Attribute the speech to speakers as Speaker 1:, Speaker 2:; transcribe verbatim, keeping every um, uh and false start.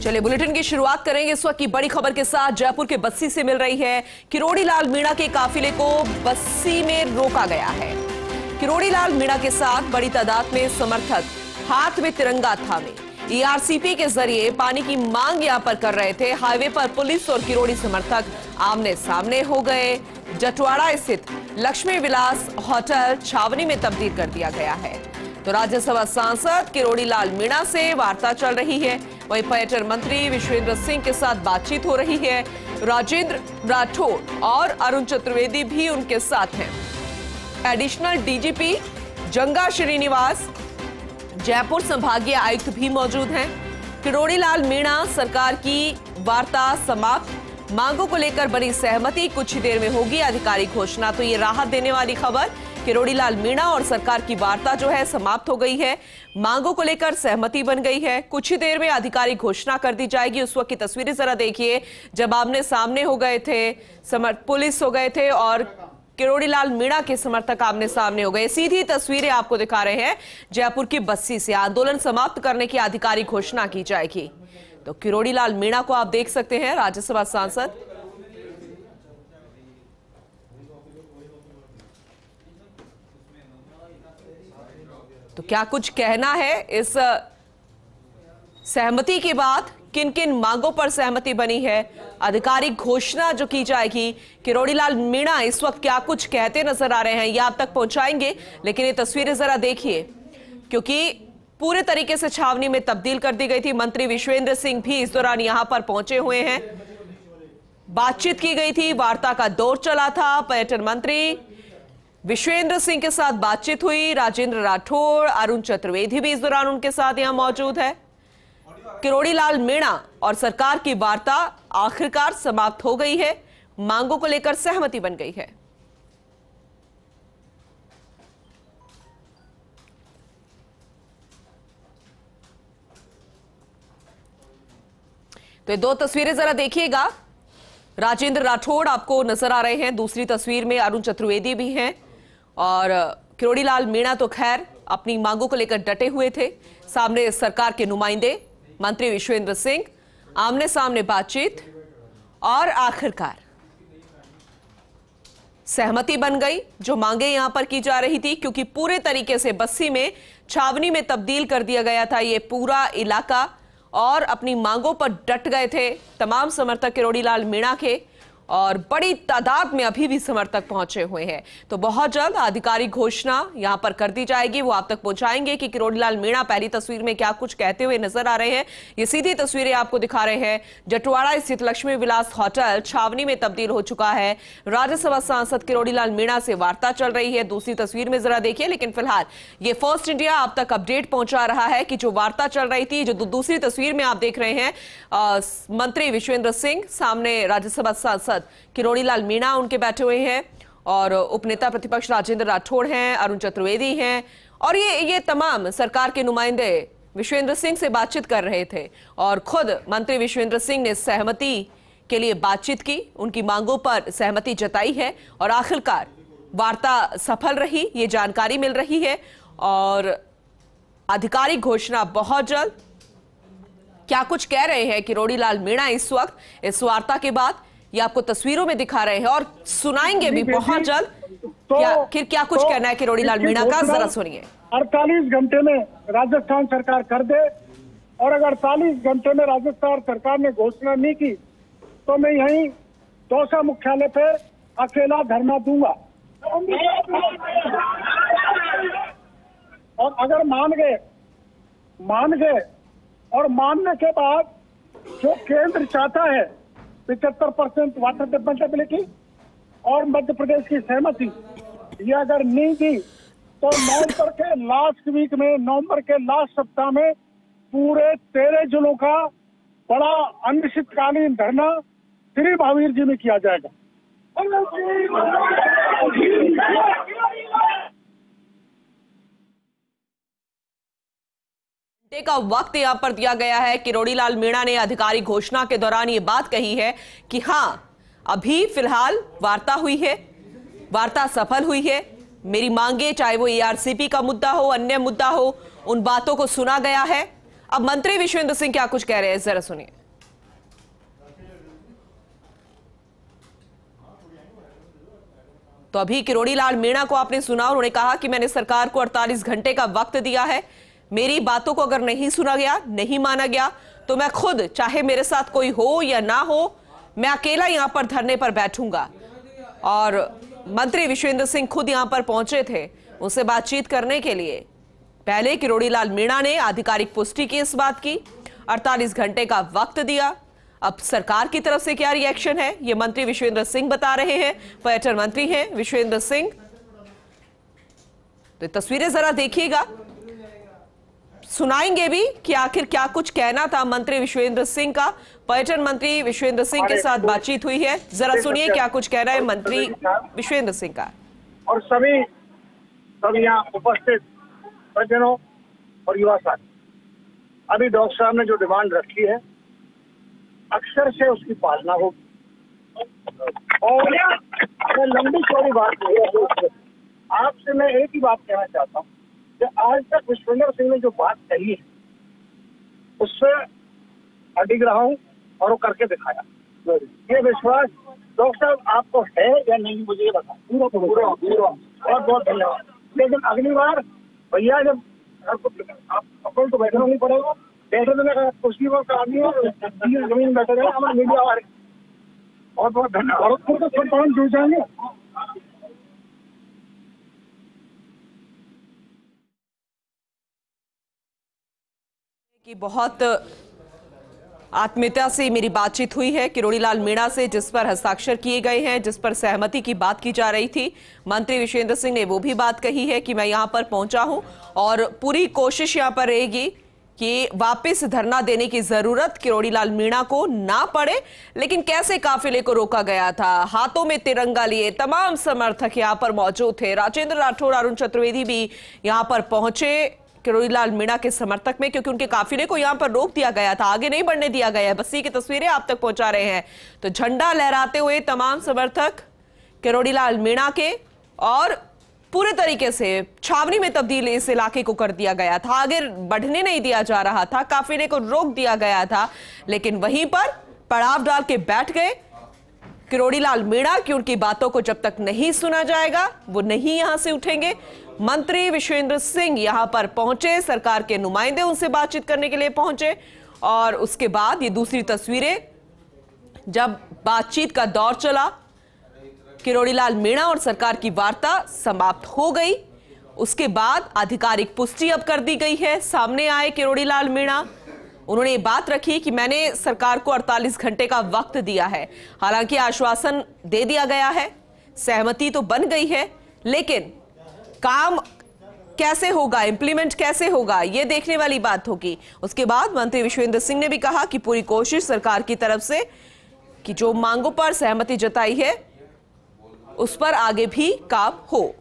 Speaker 1: चलिए बुलेटिन की शुरुआत करेंगे इस वक्त की बड़ी खबर के साथ। जयपुर के बस्सी से मिल रही है। किरोड़ी लाल मीणा के काफिले को बस्सी में रोका गया है। किरोड़ी लाल मीणा के साथ बड़ी तादाद में समर्थक हाथ में तिरंगा थामे ई आर सी पी के जरिए पानी की मांग यहां पर कर रहे थे। हाईवे पर पुलिस और किरोड़ी समर्थक आमने सामने हो गए। जटवाड़ा स्थित लक्ष्मी विलास होटल छावनी में तब्दील कर दिया गया है। तो राज्यसभा सांसद किरोड़ी लाल मीणा से वार्ता चल रही है। वहीं पर्यटन मंत्री विश्वेंद्र सिंह के साथ बातचीत हो रही है। राजेंद्र राठौड़ और अरुण चतुर्वेदी भी उनके साथ हैं। Additional D G P Janga Srinivas, Jaipur संभागीय आयुक्त भी मौजूद हैं। किरोड़ी लाल मीणा सरकार की वार्ता समाप्त, मांगों को लेकर बनी सहमति, कुछ ही देर में होगी आधिकारिक घोषणा। तो ये राहत देने वाली खबर, किरोड़ी लाल मीणा और सरकार की वार्ता जो है समाप्त हो गई है। मांगों को लेकर सहमति बन गई है। कुछ ही देर में आधिकारिक घोषणा कर दी जाएगी। उस वक्त की तस्वीरें जरा देखिए, जब आमने सामने हो गए थे, पुलिस हो गए थे और किरोड़ी लाल मीणा के समर्थक आमने सामने हो गए। सीधी तस्वीरें आपको दिखा रहे हैं जयपुर की बस्सी से। आंदोलन समाप्त करने की आधिकारिक घोषणा की जाएगी। तो किरोड़ी लाल मीणा को आप देख सकते हैं, राज्यसभा सांसद। तो क्या कुछ कहना है इस सहमति के बाद, किन किन मांगों पर सहमति बनी है, आधिकारिक घोषणा जो की जाएगी। किरोड़ी लाल मीणा इस वक्त क्या कुछ कहते नजर आ रहे हैं, ये आप तक पहुंचाएंगे। लेकिन ये तस्वीरें जरा देखिए, क्योंकि पूरे तरीके से छावनी में तब्दील कर दी गई थी। मंत्री विश्वेंद्र सिंह भी इस दौरान यहां पर पहुंचे हुए हैं। बातचीत की गई थी, वार्ता का दौर चला था। पर्यटन मंत्री विश्वेंद्र सिंह के साथ बातचीत हुई। राजेंद्र राठौड़, अरुण चतुर्वेदी भी इस दौरान उनके साथ यहां मौजूद है। किरोड़ी लाल मीणा और सरकार की वार्ता आखिरकार समाप्त हो गई है। मांगों को लेकर सहमति बन गई है। तो ये दो तस्वीरें जरा देखिएगा। राजेंद्र राठौड़ आपको नजर आ रहे हैं, दूसरी तस्वीर में अरुण चतुर्वेदी भी हैं। और किरोड़ी लाल मीणा तो खैर अपनी मांगों को लेकर डटे हुए थे। सामने सरकार के नुमाइंदे मंत्री विश्वेंद्र सिंह, आमने सामने बातचीत और आखिरकार सहमति बन गई जो मांगे यहां पर की जा रही थी। क्योंकि पूरे तरीके से बस्सी में छावनी में तब्दील कर दिया गया था ये पूरा इलाका, और अपनी मांगों पर डट गए थे तमाम समर्थक किरोड़ी लाल मीणा के। और बड़ी तादाद में अभी भी समर्थक पहुंचे हुए हैं। तो बहुत जल्द आधिकारिक घोषणा यहां पर कर दी जाएगी, वो आप तक पहुंचाएंगे कि किरोड़ी लाल मीणा पहली तस्वीर में क्या कुछ कहते हुए नजर आ रहे हैं। ये सीधी तस्वीरें आपको दिखा रहे हैं। जटवाड़ा स्थित लक्ष्मी विलास होटल छावनी में तब्दील हो चुका है। राज्यसभा सांसद किरोड़ी लाल मीणा से वार्ता चल रही है। दूसरी तस्वीर में जरा देखिए। लेकिन फिलहाल ये फर्स्ट इंडिया आप तक अपडेट पहुंचा रहा है कि जो वार्ता चल रही थी, जो दूसरी तस्वीर में आप देख रहे हैं, आ, मंत्री विश्वेंद्र सिंह, सामने राज्यसभा सांसद किरोड़ी लाल मीणा उनके बैठे हुए हैं, और उपनेता प्रतिपक्ष राजेंद्र राठौड़ हैं, अरुण चतुर्वेदी हैं, और ये ये तमाम सरकार के नुमाइंदे विश्वेंद्र सिंह से बातचीत कर रहे थे। और खुद मंत्री विश्वेंद्र सिंह ने सहमति के लिए बातचीत की, उनकी मांगों पर सहमति जताई है। और आखिरकार वार्ता सफल रही, ये जानकारी मिल रही है। और आधिकारिक घोषणा बहुत जल्द। क्या कुछ कह रहे हैं किरोड़ी लाल मीणा इस वक्त इस वार्ता के बाद, ये आपको तस्वीरों में दिखा रहे हैं और सुनाएंगे भी बहुत जल्द। तो, क्या फिर क्या कुछ तो, कहना है किरोड़ी लाल मीणा का, जरा सुनिए।
Speaker 2: अड़तालीस घंटे में राजस्थान सरकार कर दे, और अगर अड़तालीस घंटे में राजस्थान सरकार ने घोषणा नहीं की तो मैं यहीं दौसा मुख्यालय पे अकेला धरना दूंगा। और अगर मान गए मान गए और मानने के बाद जो केंद्र चाहता है पिछहत्तर परसेंट वाटर डेवलपेबिलिटी और मध्य प्रदेश की सहमति, ये अगर नहीं दी तो नवंबर के लास्ट वीक में, नवंबर के लास्ट सप्ताह में पूरे तेरह जिलों का बड़ा अनिश्चितकालीन धरना श्री महावीर जी में किया जाएगा।
Speaker 1: का वक्त यहां पर दिया गया है। किरोड़ी लाल मीणा ने आधिकारिक घोषणा के दौरान ये बात कही है कि हां, अभी फिलहाल वार्ता हुई है, वार्ता सफल हुई है। मेरी मांगे, चाहे वो ए आर सी पी का मुद्दा हो, अन्य मुद्दा हो, उन बातों को सुना गया है। अब मंत्री विश्वेंद्र सिंह क्या कुछ कह रहे हैं, जरा सुनिए। तो अभी किरोड़ी लाल मीणा को आपने सुना, उन्होंने कहा कि मैंने सरकार को अड़तालीस घंटे का वक्त दिया है, मेरी बातों को अगर नहीं सुना गया, नहीं माना गया, तो मैं खुद, चाहे मेरे साथ कोई हो या ना हो, मैं अकेला यहां पर धरने पर बैठूंगा। और मंत्री विश्वेंद्र सिंह खुद यहां पर पहुंचे थे उनसे बातचीत करने के लिए। पहले किरोड़ी लाल मीणा ने आधिकारिक पुष्टि की इस बात की, अड़तालीस घंटे का वक्त दिया। अब सरकार की तरफ से क्या रिएक्शन है, ये मंत्री विश्वेंद्र सिंह बता रहे हैं। पर्यटन मंत्री हैं विश्वेंद्र सिंह। तो तस्वीरें जरा देखिएगा, सुनाएंगे भी कि आखिर क्या कुछ कहना था मंत्री विश्वेंद्र सिंह का। पर्यटन मंत्री विश्वेंद्र सिंह के साथ बातचीत हुई है, जरा सुनिए क्या कुछ कह रहा है मंत्री विश्वेंद्र सिंह का।
Speaker 2: और सभी सब यहाँ उपस्थित सज्जनों और युवा साथी, अभी डॉक्टर साहब ने जो डिमांड रखी है अक्सर से उसकी पालना होगी। और मैं लंबी चौड़ी बात नहीं है, आपसे मैं एक ही बात कहना चाहता हूँ कि आज तक विश्वेंद्र सिंह ने जो बात कही है उससे अडिग रहा हूँ और वो करके दिखाया। ये विश्वास डॉक्टर साहब आपको है या नहीं, मुझे ये बताओ। पूरा पूरा बहुत बहुत धन्यवाद। लेकिन अगली बार भैया जब आप अपन तो बैठना नहीं पड़ेगा, बैठे तो मैं कुर्सी पर आदमी जमीन बैठे रहे हमारे मीडिया वाले। बहुत बहुत धन्यवाद। तो जुड़ जाएंगे।
Speaker 1: कि बहुत आत्मीयता से मेरी बातचीत हुई है किरोड़ी लाल मीणा से, जिस पर हस्ताक्षर किए गए हैं, जिस पर सहमति की बात की जा रही थी। मंत्री विश्वेंद्र सिंह ने वो भी बात कही है कि मैं यहां पर पहुंचा हूं और पूरी कोशिश यहां पर रहेगी कि वापस धरना देने की जरूरत किरोड़ी लाल मीणा को ना पड़े। लेकिन कैसे काफिले को रोका गया था, हाथों में तिरंगा लिए तमाम समर्थक यहां पर मौजूद थे। राजेंद्र राठौड़, अरुण चतुर्वेदी भी यहां पर पहुंचे किरोड़ी लाल मीणा के समर्थक में, क्योंकि उनके काफिले को यहां पर रोक दिया गया था, आगे नहीं बढ़ने दिया गया है। बस्सी की तस्वीरें आप तक पहुंचा रहे हैं। तो झंडा लहराते हुए तमाम समर्थक किरोड़ी लाल मीणा के, और पूरे तरीके से छावनी में तब्दील इस इलाके को कर दिया गया था, आगे बढ़ने नहीं दिया जा रहा था, काफिले को रोक दिया गया था। लेकिन वहीं पर पड़ाव डाल के बैठ गए किरोड़ी लाल मीणा कि उनकी बातों को जब तक नहीं सुना जाएगा वो नहीं यहां से उठेंगे। मंत्री विश्वेंद्र सिंह यहां पर पहुंचे, सरकार के नुमाइंदे उनसे बातचीत करने के लिए पहुंचे, और उसके बाद ये दूसरी तस्वीरें, जब बातचीत का दौर चला, किरोड़ी लाल मीणा और सरकार की वार्ता समाप्त हो गई। उसके बाद आधिकारिक पुष्टि अब कर दी गई है। सामने आए किरोड़ी लाल मीणा, उन्होंने ये बात रखी कि मैंने सरकार को अड़तालीस घंटे का वक्त दिया है। हालांकि आश्वासन दे दिया गया है, सहमति तो बन गई है, लेकिन काम कैसे होगा, इंप्लीमेंट कैसे होगा, यह देखने वाली बात होगी। उसके बाद मंत्री विश्वेंद्र सिंह ने भी कहा कि पूरी कोशिश सरकार की तरफ से कि जो मांगों पर सहमति जताई है उस पर आगे भी काम हो।